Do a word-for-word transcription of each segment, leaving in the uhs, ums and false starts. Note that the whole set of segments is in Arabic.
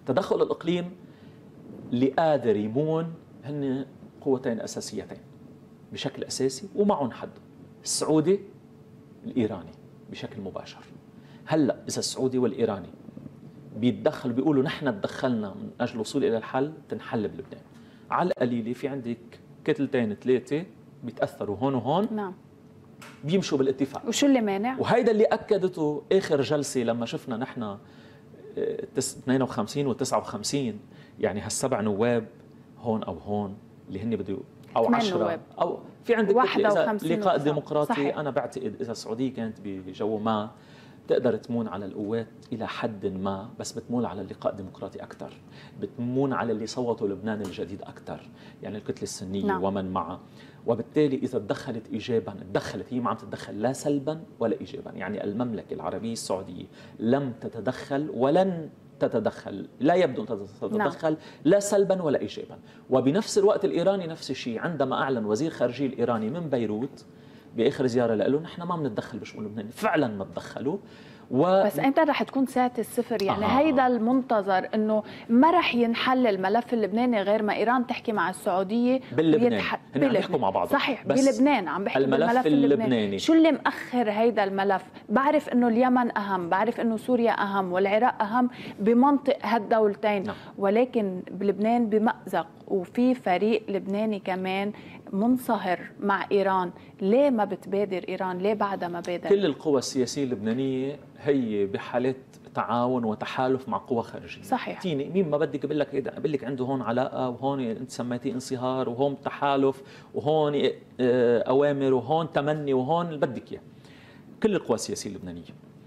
تدخل الإقليم اللي قادر يمون هن قوتين أساسيتين بشكل أساسي ومعهم حد، السعودي الإيراني بشكل مباشر. هلأ إذا السعودي والإيراني بيتدخلوا بيقولوا نحن تدخلنا من أجل الوصول إلى الحل، تنحل بلبنان. على القليلة في عندك كتلتين ثلاثة بيتأثروا هون وهون، نعم، بيمشوا بالاتفاق. وشو اللي مانع؟ وهيدا اللي أكدته آخر جلسة لما شفنا نحن اثنين وخمسين و تسعة وخمسين، يعني هالسبع نواب هون أو هون اللي هن بده أو عشرة أو في عندك إذا لقاء ديمقراطي. صحيح. أنا بعتقد إذا السعودية كانت بجو ما تقدر تمون على القوات إلى حد ما، بس بتمون على اللقاء الديمقراطي أكثر، بتمون على اللي صوتوا لبنان الجديد أكثر، يعني الكتلة السنية. نعم. ومن معها. وبالتالي إذا تدخلت إيجابا، تدخلت هي ما عم تتدخل لا سلبا ولا إيجابا، يعني المملكة العربية السعودية لم تتدخل ولن تتدخل، لا يبدو أن تتدخل. نعم. لا سلبا ولا إيجابا. وبنفس الوقت الإيراني نفس الشيء، عندما أعلن وزير خارجية الإيراني من بيروت بآخر زيارة له نحن ما بنتدخل بشؤون لبنان، فعلا ما تدخلوا. و... بس امتى رح تكون ساعة الصفر؟ يعني آه. هيدا المنتظر انه ما رح ينحل الملف اللبناني غير ما ايران تحكي مع السعودية باللبنان. ويتح... هن عم بيحكوا مع بعض. صحيح، بلبنان عم بيحكوا الملف بالملف اللبناني. اللبناني. شو اللي مأخر هيدا الملف؟ بعرف انه اليمن اهم، بعرف انه سوريا اهم والعراق اهم بمنطق هالدولتين. نعم. ولكن بلبنان بمأزق وفي فريق لبناني كمان منصهر مع إيران. ليه ما بتبادر إيران؟ ليه بعدها ما بادر؟ كل القوى السياسية اللبنانية هي بحالة تعاون وتحالف مع قوى خارجية. صحيح. تيني مين ما بدك بقول لك هيدا، بقول لك عنده هون علاقة وهون انت سميتيه انصهار وهون تحالف وهون أوامر وهون تمني وهون اللي بدك اياه. كل القوى السياسية اللبنانية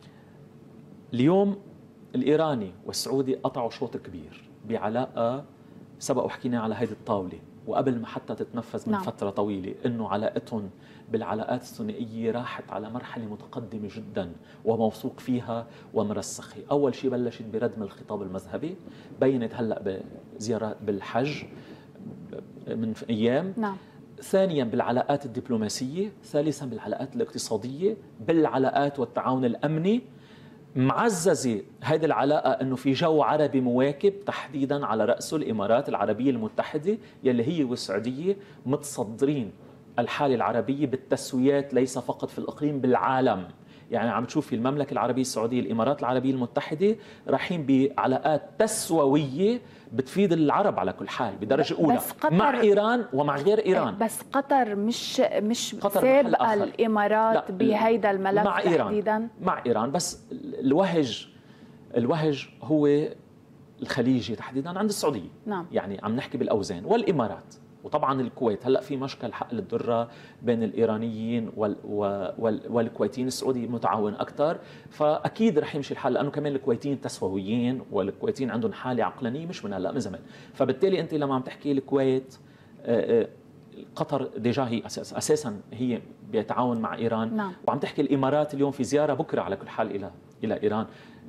اليوم الإيراني والسعودي قطعوا شوط كبير بعلاقة سبق وحكينا على هيدي الطاولة وقبل ما حتى تتنفذ من نعم. فترة طويلة، إنه علاقتهم بالعلاقات الثنائية راحت على مرحلة متقدمة جدا وموثوق فيها ومرسخة. أول شيء بلشت بردم الخطاب المذهبي، بينت هلأ بزيارات بالحج من أيام. نعم. ثانيا بالعلاقات الدبلوماسية، ثالثا بالعلاقات الاقتصادية، بالعلاقات والتعاون الأمني. معززة هذه العلاقة أنه في جو عربي مواكب تحديدا على رأسه الإمارات العربية المتحدة يلي هي والسعودية متصدرين الحالة العربية بالتسويات ليس فقط في الإقليم بالعالم. يعني عم تشوفي المملكة العربية السعودية الإمارات العربية المتحدة رايحين بعلاقات تسووية بتفيد العرب على كل حال بدرجة أولى مع إيران ومع غير إيران. بس قطر مش مش سابقة الإمارات بهيدا الملف مع إيران تحديدا. مع إيران، بس الوهج الوهج هو الخليجي تحديدا عند السعودية. نعم. يعني عم نحكي بالأوزان والإمارات وطبعا الكويت. هلا في مشكل حقل الدرة بين الإيرانيين وال وال والكويتيين، السعودي متعاون أكثر، فأكيد رح يمشي الحال لأنه كمان الكويتيين تسويين والكويتيين عندهم حالة عقلانية مش من هلا من زمان. فبالتالي أنت لما عم تحكي الكويت قطر ديجا هي أساس أساسا هي بيتعاون مع إيران. نعم. وعم تحكي الإمارات اليوم في زيارة بكرة على كل حال إلى إلى إيران،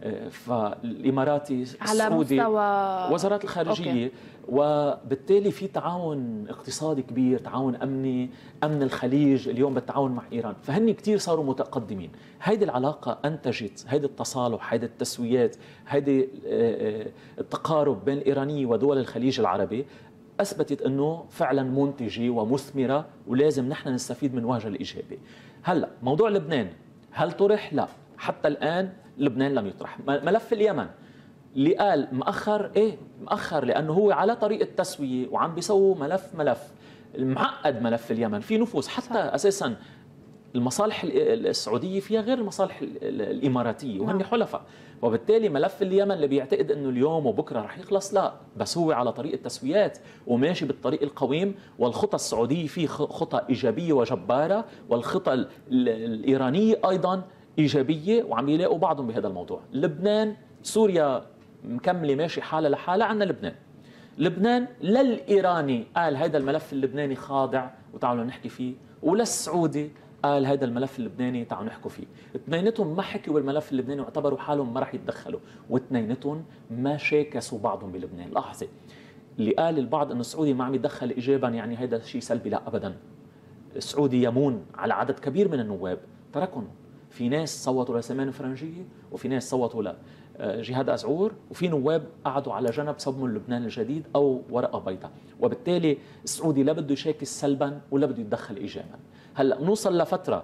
فالإماراتي السعودي وزارات الخارجية. أوكي. وبالتالي في تعاون اقتصادي كبير، تعاون أمني، أمن الخليج اليوم بالتعاون مع إيران، فهن كتير صاروا متقدمين. هيدي العلاقة أنتجت هيدي التصالح، هيدي التسويات، هيدي التقارب بين الإيرانية ودول الخليج العربي أثبتت أنه فعلا منتجة ومثمرة ولازم نحن نستفيد من وجهها الإيجابي. هلأ موضوع لبنان هل طرح؟ لا، حتى الآن لبنان لم يطرح. ملف اليمن اللي قال مأخر، إيه مأخر لأنه هو على طريق التسوية وعم بيسووا ملف ملف المعقد. ملف اليمن في نفوذ حتى صح. أساسا المصالح السعودية فيها غير المصالح الإماراتية وهن حلفاء، وبالتالي ملف اليمن اللي بيعتقد أنه اليوم وبكرة رح يخلص، لا، بس هو على طريق التسويات وماشي بالطريق القويم. والخطة السعودية فيه خطة إيجابية وجبارة، والخطة الإيرانية أيضا إيجابية، وعم يلاقوا بعضهم بهذا الموضوع. لبنان سوريا مكملة ماشي حالة لحالة، عنا لبنان لبنان للإيراني قال هذا الملف اللبناني خاضع وتعالوا نحكي فيه، وللسعودي قال هذا الملف اللبناني تعالوا نحكوا فيه. اثنيناتهم ما حكوا بالملف اللبناني واعتبروا حالهم ما راح يتدخلوا، واثنيناتهم ما شاكسوا بعضهم بلبنان. لحظة، اللي قال البعض انه السعودي ما عم يتدخل ايجابا يعني هذا شيء سلبي، لا ابدا. السعودي يمون على عدد كبير من النواب، تركهم. في ناس صوتوا لسلمان فرنجية وفي ناس صوتوا جهاد أزعور، وفي نواب قعدوا على جنب صمموا لبنان الجديد أو ورقة بيضاء، وبالتالي السعودي لا بده يشاكل سلبا ولا بده يتدخل إيجابا. هلا بنوصل لفترة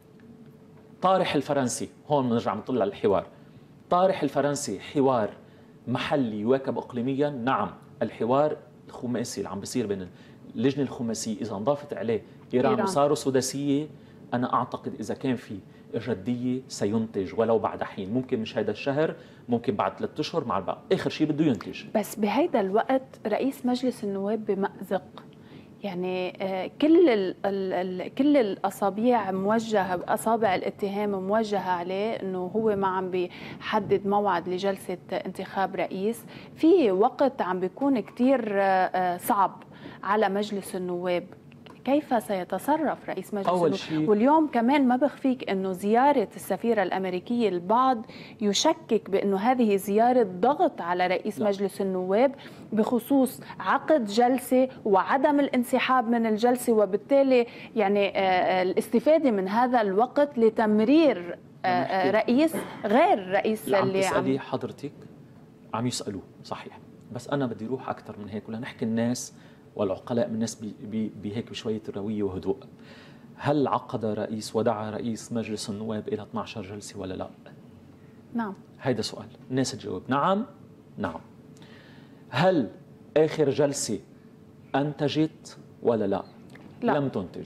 طارح الفرنسي، هون بنرجع بنطلع الحوار. طارح الفرنسي حوار محلي يواكب إقليميا؟ نعم. الحوار الخماسي اللي عم بيصير بين اللجنة الخماسية إذا انضافت عليه إيران, إيران. وصاروا سداسية، أنا أعتقد إذا كان في جدية سينتج ولو بعد حين، ممكن مش هذا الشهر، ممكن بعد ثلاثة أشهر مع البعض، آخر شيء بده ينتج. بس بهيدا الوقت رئيس مجلس النواب بمأزق، يعني كل ال ال كل الأصابيع موجهة، أصابع الاتهام موجهة عليه أنه هو ما عم بيحدد موعد لجلسة انتخاب رئيس، في وقت عم بيكون كتير صعب على مجلس النواب. كيف سيتصرف رئيس مجلس أول النواب؟ واليوم كمان ما بخفيك أنه زيارة السفيرة الأمريكية البعض يشكك بأنه هذه زيارة ضغط على رئيس لا. مجلس النواب بخصوص عقد جلسة وعدم الانسحاب من الجلسة، وبالتالي يعني الاستفادة من هذا الوقت لتمرير رئيس غير رئيس اللي عم اللي تسألي عم حضرتك عم يسألوه صحيح، بس أنا بدي روح أكثر من هيك، ولا نحكي الناس والعقلاء من الناس بهيك بشوية روية وهدوء. هل عقد رئيس ودعا رئيس مجلس النواب إلى اثنعش جلسة ولا لا؟ نعم. هيدا سؤال الناس تجاوب نعم نعم. هل آخر جلسة أنتجت ولا لا؟ لا. لم تنتج.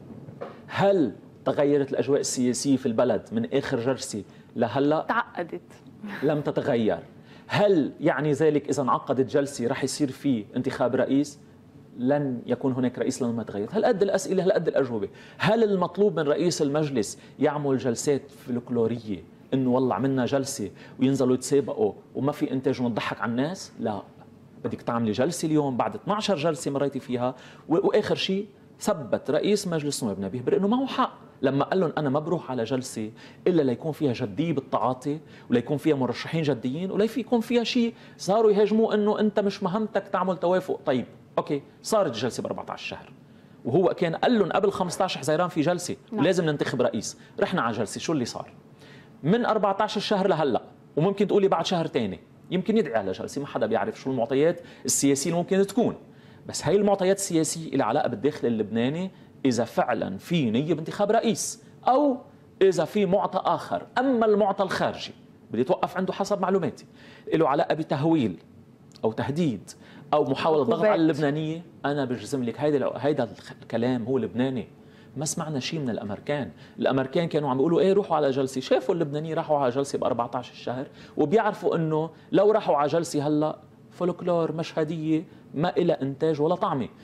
هل تغيرت الأجواء السياسية في البلد من آخر جلسة لهلا؟ تعقدت. لم تتغير. هل يعني ذلك إذا انعقدت جلسة رح يصير في انتخاب رئيس؟ لن يكون هناك رئيس لما تغير. هالقد الأسئلة هالقد الأجوبة. هل المطلوب من رئيس المجلس يعمل جلسات فلكلورية إنه والله عملنا جلسة وينزلوا يتسابقوا وما في إنتاج ونضحك على الناس؟ لا، بدك تعملي جلسة اليوم بعد اثنعش جلسة مريتي فيها. وآخر شيء ثبت رئيس مجلس النواب نبيه برئ إنه معه حق لما قال لهم أنا ما بروح على جلسة إلا ليكون فيها جدية بالتعاطي وليكون فيها مرشحين جديين وليكون فيها شيء. صاروا يهاجموا إنه أنت مش مهمتك تعمل توافق. طيب أوكي، صارت الجلسة ب أربعة عشر شهر وهو كان قال لهم قبل خمسة عشر حزيران في جلسة نعم. ولازم ننتخب رئيس. رحنا على جلسة، شو اللي صار؟ من أربعة عشر شهر لهلا، وممكن تقولي بعد شهر تاني يمكن يدعي على جلسة، ما حدا بيعرف شو المعطيات السياسية اللي ممكن تكون، بس هي المعطيات السياسية اللي علاقة بالداخل اللبناني إذا فعلا في نية بانتخاب رئيس أو إذا في معطى آخر. أما المعطى الخارجي بدي توقف عنده حسب معلوماتي له علاقة بتهويل أو تهديد أو محاولة ضغط على اللبنانية، أنا بجزم لك هيدا هيدا الكلام هو لبناني. ما سمعنا شيء من الأمريكان. الأمريكان كانوا عم بيقولوا إيه روحوا على جلسة، شافوا اللبنانيين راحوا على جلسة ب أربعة عشر شهر وبيعرفوا إنه لو راحوا على جلسة هلا فولكلور مشهدية ما إلى إنتاج ولا طعمة.